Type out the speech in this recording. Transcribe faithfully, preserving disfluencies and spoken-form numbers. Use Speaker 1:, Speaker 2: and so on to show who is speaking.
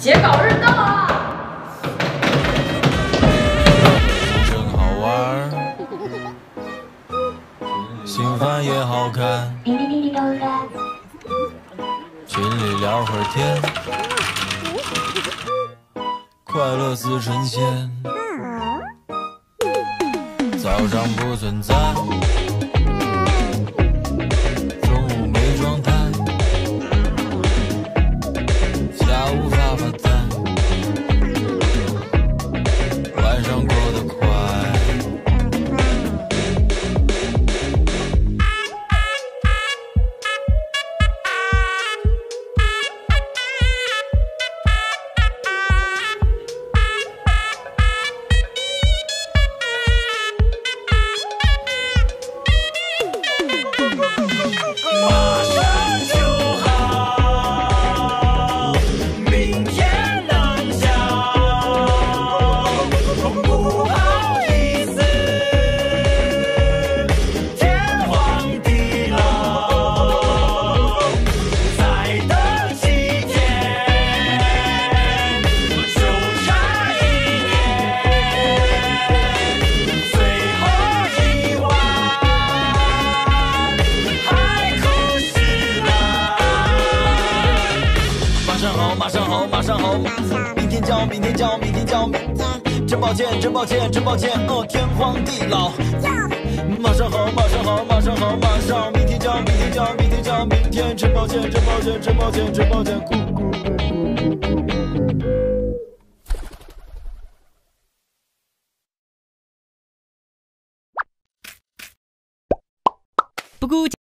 Speaker 1: 写稿日到了。
Speaker 2: 真好玩，新番也好看，群里聊会儿天，快乐似神仙。早上不存在，中午没状态，下午发发呆，晚上过得快。
Speaker 3: 马上就好，明天能想，不好意思，天荒地老，再等几天，就差一年，最后一晚。马上好，马上好，明天交，明天交，明天交，明天。真抱歉，真抱歉，真抱歉，哦，天荒地老。马上好，马上好，马上好，马上，明天交，明天交，明天交，明天。真抱歉，真抱歉，真抱歉，真抱歉，咕咕咕咕咕咕咕。
Speaker 4: 不顾。